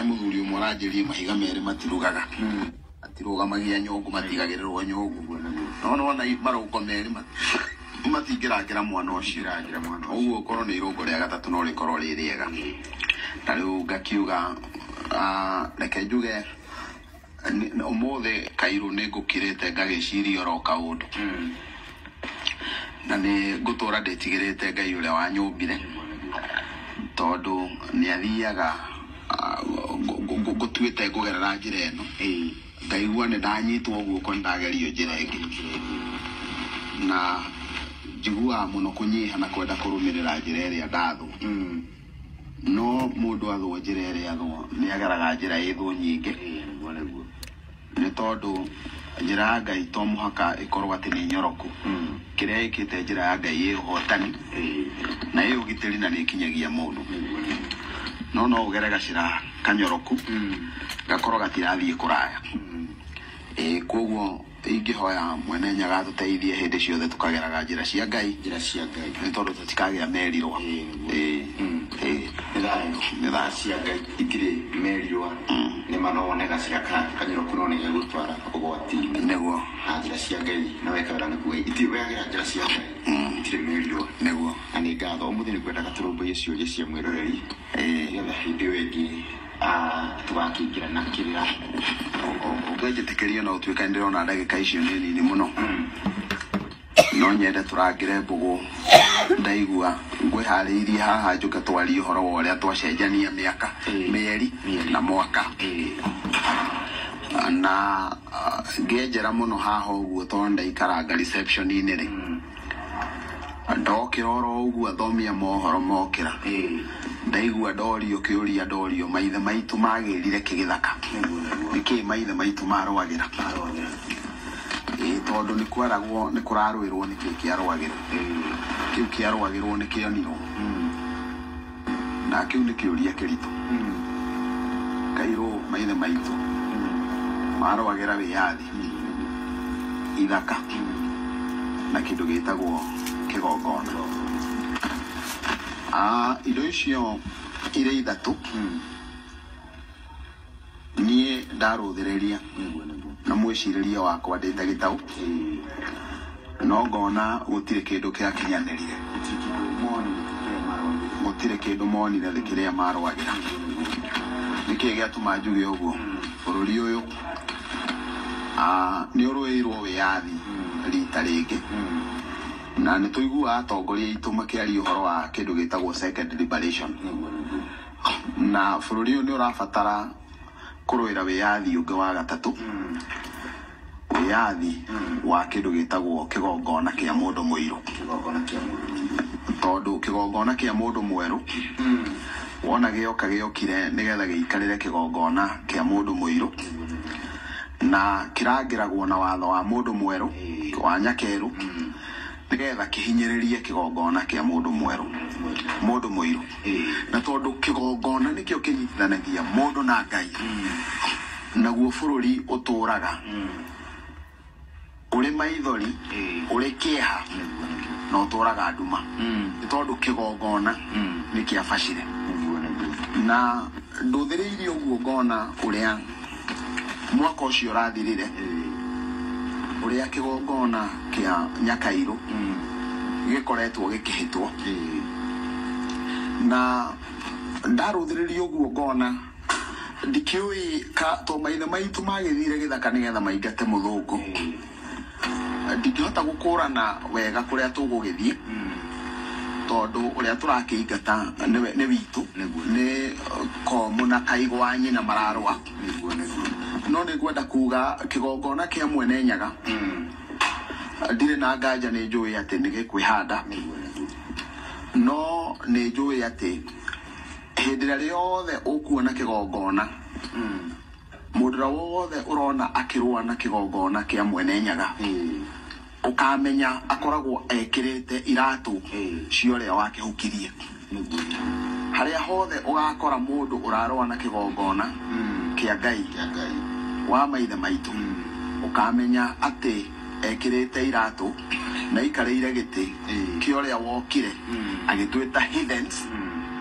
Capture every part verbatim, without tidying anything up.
muthuri umwe aranjirie mahiga meri matirugaga atirugamagia nyungu matigagirwo nyungu no no na maruko meri matingiragira mwana ucio iragira mwana uguo korwo ni irungo ria gatatu no rikorwo ri riega na riu ngakiuga reke njuge umuthe Kairu ni ngukirite ngagiciria oro kaundu na ni ngutura ndetigirite Ngai uria wanyumbire tondu ni athiaga gutuite kugerera njira eno ngaigua ni ndanyitwo guoko ndagerio njira ingi na njigua muno kunyiha na kwenda kurumirira njira iria ndathu no mundu athwo njira iria athwo ni ageraga njira ithu nyingi ni tondu njira ya Ngai to muhaka ikorwo ati ni nyoroku kiria ikite njira ya Ngai i hotani na i ugitiri na ni kinyagia mundu no no ugere gacira kanyoroku gakorwo gatirathie kuraya eh koguo ingihoya mwene nyaga tuteithie hindi ciothe tukageraga njira cia Ngai njira cia Ngai ni tondu tutikagia merirwa eh eh nitha cia Ngai ikiri merirwa ni manone gacira kanyoroku no ni gutwara ugwati niguo njira cia Ngai na wekera nakuo itiweagira njira cia Ngai itire merirwa niguo ani ngatho umuthi ni kwenda gaturumbu icio je cia mwiroreri eh yothe hindi wengi ah tugakingira na kirira ugejetekeria na utwika ndirona ndagika icio ni nini muno no nyende turangire mbugu ndaigua ngwihariirie haha njuke twari uhoro wa uria twacenjania miaka mieri na mwaka na ngenjera muno haha uguo tondu ndaikaranga reception ini ri ndokira oro uguo athomia mohoro mokira ndaigua ndorio kiuria ndorio maithe maitu magirire kigithaka niki maithe maitu marwagira eh tondu ni kwaragwo ni kurarwirwo niki kiarwagira kiu kiarwagirwo ni kioniro na kiu ni kiuria kirito Kairu maithe maitu marwagira wiyathi ithaka na kindu gitagwo kigongona ah indo icio ire ithatu nie ndaruthiriria na mwiciriria wakwa ndita gitau no ngona gutire kindu kia kinyanirire gutire kindu monire thikiria marwagira niki giatuma njuge uguo bururi uyu ah ni urwirwo wiyathi rita ringi na ni tuigua atongoria itu makiaria uhoro wa kindu gitagwo second liberation na bururi uyu ni urabatara kurwira wiyathi ungi wa gatatu wiyathi wa kindu gitagwo kigongona kia mundu muiru kigongona kia mundu tondu kigongona kia mundu mweru wona gioka giokire nigetha giikarire kigongona kia mundu muiru na kirangiragwo na watho wa mundu mweru wa nyakeru nigetha kihinyiririe kigongona kia mundu mweru mundu muiru na tondu kigongona nikio kinyitithanagia mundu na Ngai naguo bururi uturaga uri maithori uri kieha no uturaga nduma tondu kigongona nikia bacire na nduthiriirie uguo ngona uria mwaka ucio rathirire uria kigongona kia Nyakairu gikoretwo gikihitwo na ndaruthiririe uguo ngona ndikiui ka to maithe maitu magithire githaka nigetha maingate muthungu ndingihota gukurana wega kuria tugugithie tondu uria turakiingata ni witu ni komu na kaigwa nyina mararwa no ni gwenda kuga kigongona kia mwene nyaga ndire na nganja ni njui ati ni gikwihanda no ni njui ati hindira riothe ukuona kigongona mundu wothe urona akirwa na kigongona kia mwene nyaga ukamenya akoragwo ekirite iratu cioria wakihukirie haria hothe ugakora mundu urarwa na kigongona kia Ngai wa maithe maitu ukamenya ati ekirite iratu na ikarire giti kioria wokire agitwita heathens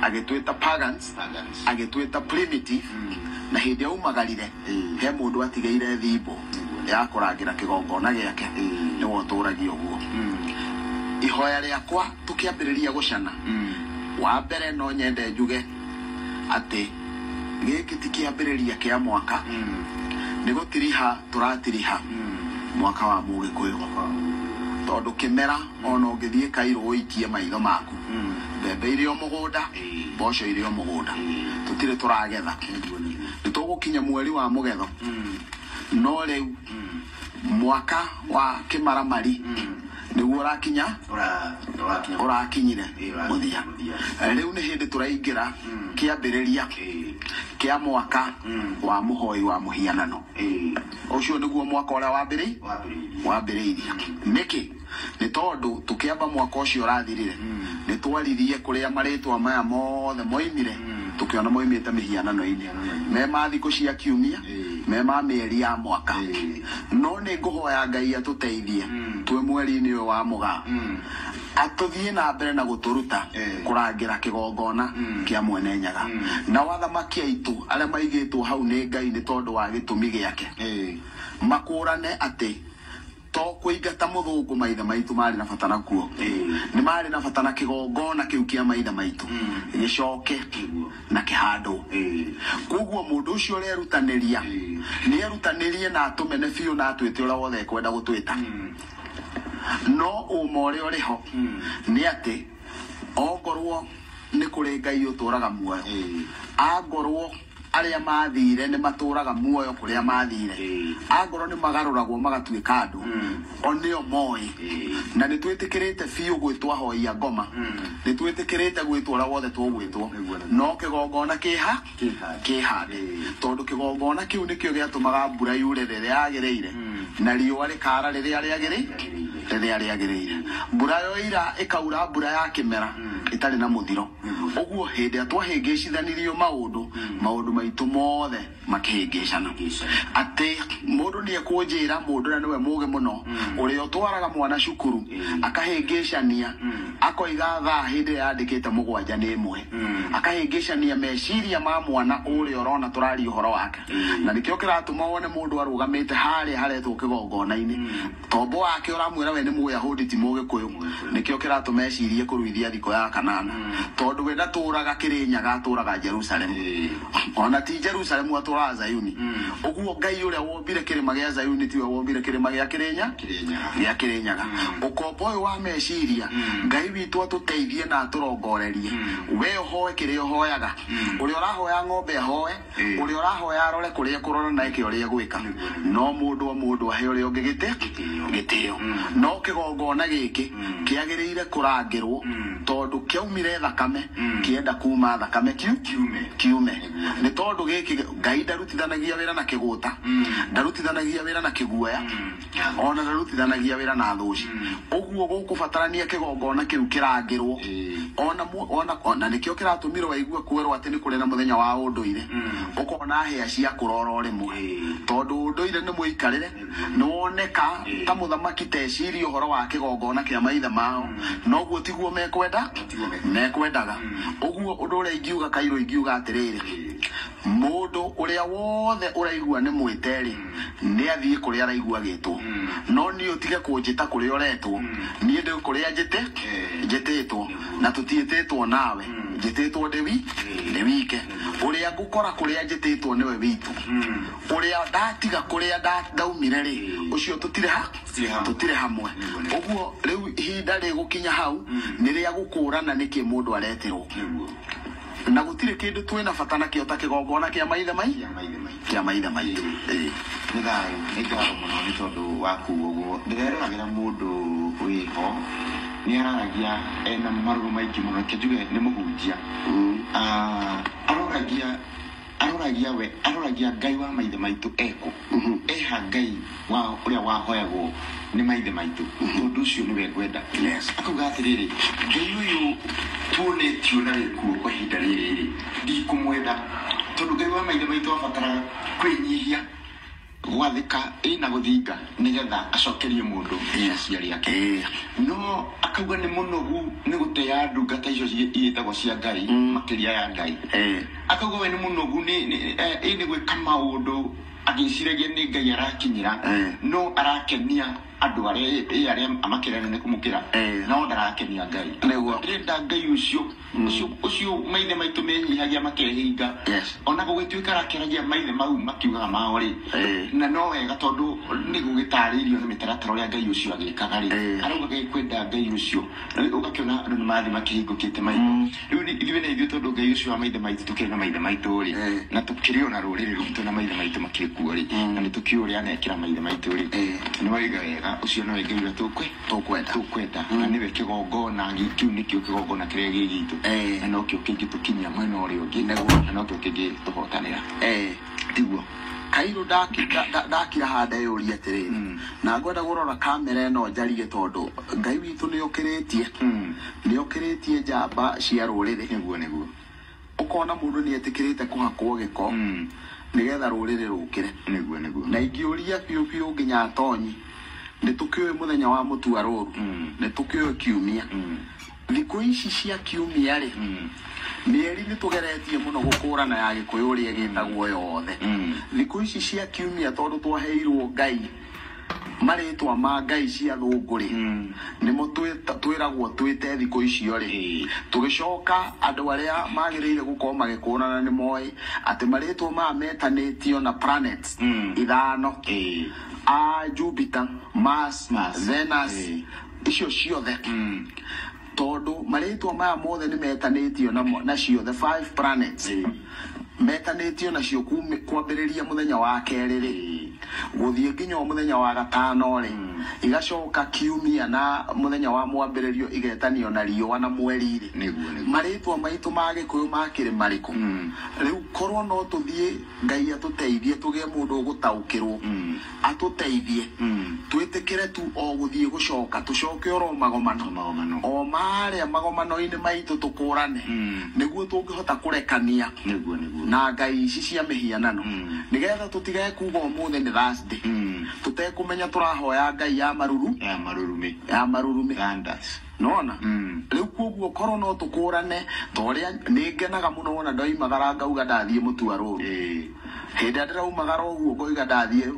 agĩtwĩta pagans agĩtwĩta primitive na hĩndĩ ya umagarire he mũndũ atigaire thimbo ya kũrangĩra kĩgongona gĩake nĩwe ũtũragia ũguo ihoya rĩakwa tũkĩambĩrĩria gũcana wa mbere no nyende njuge atĩ gĩkĩ ti kĩambĩrĩria kĩa mwaka nĩ gũtiriha tũratiriha mwaka wa Mũgĩkũyũ tondũ kĩmera ona ũngĩthiĩ Kairũ ũikie maitho maku mbembe irĩ o mũgũnda mboco irĩ o mũgũnda tũtirĩ tũragetha nĩ tũgũkinya mweri wa mũgetho no rĩu mwaka wa kĩmaramari nĩguo ũrakinya ũrakinyire mũthia rĩu nĩ hĩndĩ tũraingĩra kĩambĩrĩria kĩa mwaka wa mũhoi wa mũhianano ũcio nĩguo mwaka ũrĩa wambĩrĩirie wambĩrĩirie nĩkĩ nĩ tondũ tũkĩamba mwaka ũcio ũrathirire nĩ twaririe kũrĩa marĩtwa maya mothe moimire tũkĩona moimĩte mĩhianano-inĩ me ma thikũ cia kiumia me ma mĩeri ya mwaka no nĩ ngũhoya Ngai atũteithie twĩ mweri-inĩ ũyũ wa Mũgaa atũthiĩ na mbere na gũtũruta kũrangĩra kĩgongona kĩa Mwene Nyaga na wathamaki aitũ arĩa maigĩtwo hau nĩ Ngai nĩ tondũ wa gĩtũmi gĩake makũrane atĩ to kũingata mũthũngũ maithe maitũ marĩ na bata nakuo nĩ marĩ na bata na kĩgongona kĩu kĩa maithe maitũ gĩcoke na kĩhandwo koguo mũndũ ũcio ũrerutanĩria nĩ erutanĩrie na atũmene biũ na atwĩte ũrĩa wothe ekwenda gũtwĩta no ũma ũrĩa ũrĩ ho nĩ atĩ ongorwo nĩ kũrĩ Ngai ũtũraga muoyo angorwo arĩa mathire nĩ matũraga muoyo kũrĩa mathire angorwo nĩ magarũragwo magatuĩka andũ o nĩo moĩ na nĩ twĩtĩkĩrĩte biũ gwĩtwo ahoi a ngoma nĩ twĩtĩkĩrĩte gwĩtwo ũrĩa wothe tũgwĩtwo no kĩgongona kĩha kĩhande tondũ kĩgongona kĩu nĩkĩo gĩatũmaga mbura yure rĩrĩa yagĩrĩire na riũa rĩkara rĩrĩa rĩagĩrĩire rĩrĩa rĩagĩrĩire mbura yoira ĩkaura mbura ya kĩmera ĩtarĩ na mũthiro ũguo hĩndĩ ĩrĩa twahĩngĩcithanirio maũndũ maũndũ maitũ mothe makĩhĩngĩcana atĩ mũndũ nĩ ekũnjĩra mũndũ ũrĩa nĩwe mũũgĩ mũno ũrĩa ũtwaraga mwana cukuru akahĩngĩcania akoiga thaa hĩndĩ ĩrĩa yandĩkĩte mũgwanja nĩ ĩmwe akahĩngĩcania meciria ma mwana ũrĩa ũrona tũraria ũhoro wake na nĩkĩo kĩratũma wone mũndũ arũgamĩte harĩa haretwo kĩgongona-inĩ tombo wake ũramwĩra we nĩ Mũyahudi ti Mũgĩkũyũ nĩkĩo kĩratũma ecirie kũruithia thikũ ya kanana tondũ we ndatũraga Kĩrĩnyaga atũraga Jerusalemu ona ti Jerusalemu atũraga Zayuni ũguo Ngai ũrĩa wombire kĩrĩma gĩa Zayuni tiwe wombire kĩrĩma gĩa Kĩrĩnya gĩa Kĩrĩnyaga ũkombo ũyũ wa meciria Ngai witũ atũteithie na atũrongorerie we ũhoe kĩrĩa ũhoyaga ũrĩa ũrahoya ng'ombe ahoe ũrĩa ũrahoya arore kũrĩa kũrora na eke ũrĩa gwĩka no mũndũ o mũndũ ahe ũrĩa ũngĩ gĩtĩ gĩtĩo no kĩgongona gĩkĩ kĩagĩrĩire kũrangĩrwo tondũ kĩaumire thakame kĩenda kuma thakame kiume kiume nĩ tondũ gĩkĩ Ngai ndarutithanagia wĩra na kĩgũta ndarutithanagia wĩra na kĩguoya ona ndarutithanagia wĩra na thũci ũguo gũkũbatarania kĩgongona kĩu kĩrangĩrwo ona ona ona nĩkĩo kĩratũmirwo waigua kwĩrwo atĩ nĩ kũrĩ na mũthenya wa ũndũire ũkona hĩa cia kũrora rĩmwe tondũ ũndũire nĩ mũikarĩre nĩ woneka ta mũthamaki teciria ũhoro wa kĩgongona kĩa maithe mao noguo tiguo mekwenda mekwendaga ũguo ũndũ ũrĩa ingiuga Kairũ ingiuga atĩrĩrĩ mũndũ ũrĩa wothe ũraigua nĩ mwĩterĩ nĩ athiĩ kũrĩa araigua gĩtwo no niĩ ũtige kũnjĩta kũrĩa ũretwo niĩ ndĩ kũrĩa njĩtĩ njĩtĩtwo na tũtiĩtĩtwo nawe njĩtĩtwo ndĩ wi ndĩ wike ũrĩa ngũkora kũrĩa njĩtĩtwo nĩwe witũ ũrĩa ndatiga kũrĩa ndaumire rĩ ũcio tũtirĩ ha tũtirĩ hamwe ũguo rĩu ihinda rĩgũkinya hau nĩ rĩa gũkũrana nĩkĩ mũndũ aretirwo na gũtirĩ kĩndũ twĩna bata nakĩo ta kĩgongona kĩa maithe maitũ kĩa maithe maitũ nĩ thayũ nĩ ngatho mũno nĩ tondũ wa kuuga ũguo ndĩreroragĩra mũndũ wĩho nĩ araragia ena marũrũ maingĩ mũno reke njuge nĩ mũhunjia aroragia aroragia we aroragia Ngai wa maithe maitũ eko eha Ngai wa ũrĩa wahoyagwo nĩ maithe maitũ tondũ ũcio nĩwe ngwenda akauga atĩrĩrĩ Ngai ũyũ tuonetio na gĩkuũ kwa ihinda rĩrĩ ndikũmwenda tondũ Ngai wa maithe maitũ abataraga kwĩnyihia gwathika ina guthinga nigetha acokerie mundu ciari yake no akauga ni munogu ni guteya ndungata icio ciitagwo cia Ngai makiria ya Ngai akauga we ni munogu ni ni gwika maundu agiciragia ni Ngai arakinyira no arakenia andu aria aria amakirana ni kumukira no ndarakenia Ngai niguo ndenda Ngai ucio ucio ucio maithe maitu menyihagia makehinga ona gugituika arakeragia maithe mau makiugaga mao ri na no wega tondu ni gugitaririo ni mitaratara uria Ngai ucio agikaga ri arauga kwenda Ngai ucio ugakiona andu ni mathi makihingukite maitho riu ni ithuĩ na ithuĩ tondu Ngai ucio wa maithe maitu tukiri na maithe maitu ri na tukiri ona ruriri rutu na maithe maitu makiri kuo ri na ni tukiuria nekira maithe maitu ri ni waiga wega ucio no Ngai uria tukwe tukwenda tukwenda na niwe kigongona gikiu nikio kigongona kiria gigitu na no kio kingi tukinya mwena uria ungi na no kio kingi tuhotanira eh tiguo Kairo ndakira ndakira handa yuri atiriri na ngwenda gurora kamera ino njarige tondu Ngai witu ni ukiritie ni ukiritie njamba cia ruriri niguo niguo ukona mundu ni etikirite kuhakwo giko nigetha ruriri rukire niguo niguo na ingiuria piu piu nginya atonyi ni tukiwe muthenya wa mutua ruru ni tukiwe kiumia thiku ici cia kiumia ri mieri ni tugeretie muno gukurana ya gikuyu ri gitagwo yothe thiku ici cia kiumia tondu twaheirwo Ngai maritwa ma Ngai cia thunguri nimo twiragwo twite thiku icio ri tugicoka andu aria magirire gukorwo magikurana ni moi ati maritwa ma metanitio na planets ithano a Jupiter, Mars, Venus icio ciothe tondu maritwa maya mothe ni metanitio na na ciothe five planets metanitio na cio kwambiriria muthenya wa kerĩ ri guthie nginya muthenya wa gatano ri igacoka kiumia na muthenya wa mwambiririo igetanio na riũa na mweri ri maritwa maitu magikuyu makire mariku riu korwo no tuthie Ngai atuteithie tugie mundu gutaukirwo atuteithie twitikire tu o guthie gucoka tucoke oro magomano o maria magomano-ini maitu tukurane niguo tungihota kurekania niguo niguo na Ngai ici cia mihianano nigetha tutigae kuga umuthi ni Thursday tutekumenya turahoya Ngai ya maruru ya marurume ya marurume gandas nona riu koguo korwo no tukurane toria ningenaga muno wona ndoimagara ngauga ndathie mutua ruru hindi ndiraumagara uguo ngoiga ndathie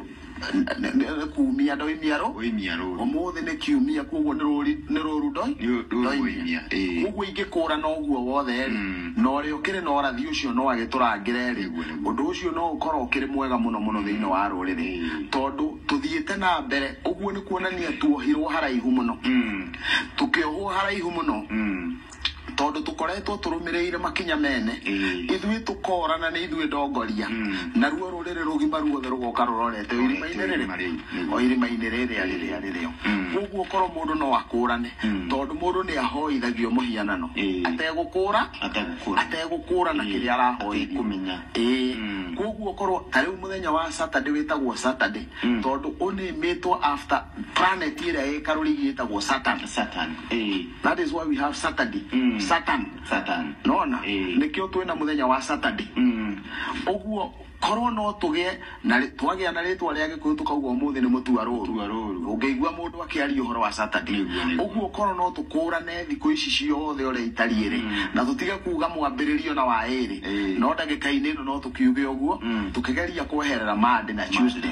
kumia ndoimia ro oimia ro umuthi ni kiumia koguo ni ruri ni ruru ndoi ndoimia koguo ingikura no uguo wothe ri no ri ukiri no rathi ucio no agiturangire ri undu ucio no ukorwo ukiri mwega muno muno thiini wa ruriri tondu tuthiite na mbere uguo ni kuonania tuohirwo haraihu muno tukiohwo haraihu muno tondu tukoretwo turumireire makinya mene ithui tukorana ni ithui ndongoria na ruo ruriri rugima ruothe rugoka rurorete irima-ini riri o irima-ini riri ariri aririo koguo korwo mundu no akurane tondu mundu ni ahoithagio muhianano ategukura ategukura na kiria arahoithio kumenya koguo korwo tariu muthenya wa Saturday witagwo Saturday tondu unimitwo after planet iria ikaruri gitagwo Saturn Saturn that is why we have Saturday Saturn Saturn nona nikio twina muthenya wa Saturday uguo korwo no tugie na twagia na ritwa ria gikuyu tukauga umuthi ni mutua ruru ungeigua mundu akiaria uhoro wa Saturday uguo korwo no tukurane thiku ici ciothe ore itariire na tutige kuga mwambiririo na wa iri no ndagika-ini ino no tukiuge uguo tukigeria kweherera Monday na Tuesday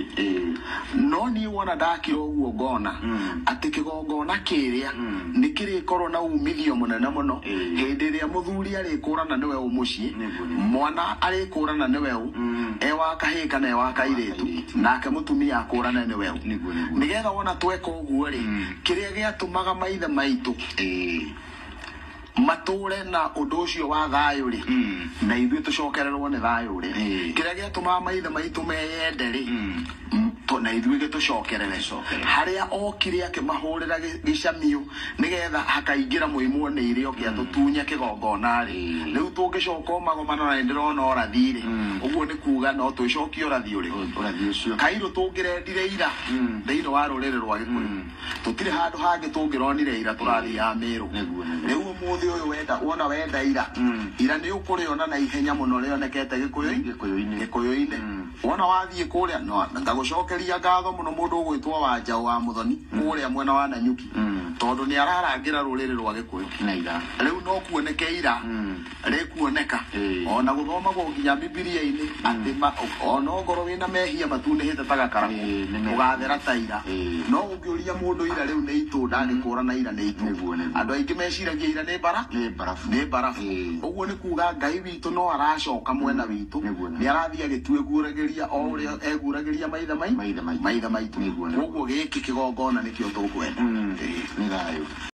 no ni wona ndakiro uguo ngona ati kigongona kiria nikiri korwo na umithio munene muno hindi ria muthuri ari kurana niwe umucii mwana ari kurana niwe e wa kahika na e wa kairitu nake mutumia akurana niwe nigetha wona tweka uguo ri kiria giatumaga maithe maitu mature na undu ucio wa thayu ri na ithui tucokererwo ni thayu ri kiria giatumaga maithe maitu meyende ri to na ithuĩ gĩtũcokerere harĩa okire akĩmahũrĩra gĩcamio nĩgetha hakaingĩra mũimwo nĩ irio gĩatũtunye kĩgongona rĩ rĩu tũngĩcoka magomano na ndĩrona ũrathirĩ ũguo nĩ kuga no twĩcokie ũrathi ũrĩ ũrathi ũcio Kairũ tũngĩrendire ira thĩinĩ wa rũrĩrĩ rwa Gĩkũyũ tũtirĩ handũ hangĩ tũngĩronire ira tũrathiĩ ya Mĩrũ rĩu ũmũthĩ ũyũ wenda wona wenda ira ira nĩ ũkũrĩona na ihenya mũno rĩonekete Gĩkũyũ-inĩ Gĩkũyũ-inĩ wona wathiĩ kũrĩa no ngagũcokeria ngatho mũno mũndũ ũgwĩtwo Wanjaũ wa Mũthoni kũrĩa mwena wa Nanyuki tondũ nĩ ararangĩra rũrĩrĩ rwa Gĩkũyũ rĩu no kuoneke ira rĩkuoneka ona gũthomagwo nginya Bibilia-inĩ atĩ ona ongorwo wĩna mehia matunĩhĩte ta gakara ũgathera ta ira no ũngĩũria mũndũ ira rĩu nĩ itũ ndangĩkũrana ira nĩ itũ andũ aingĩ meciragia ira nĩ mbara nĩ mbarabu ũguo nĩ kuga Ngai witũ no aracoka mwena witũ nĩ arathiĩ agĩtuĩguragĩria o ũrĩa eguragĩria maithe maithe maitũ ũguo gĩkĩ kĩgongona nĩkĩo tũkwenda nĩ thayũ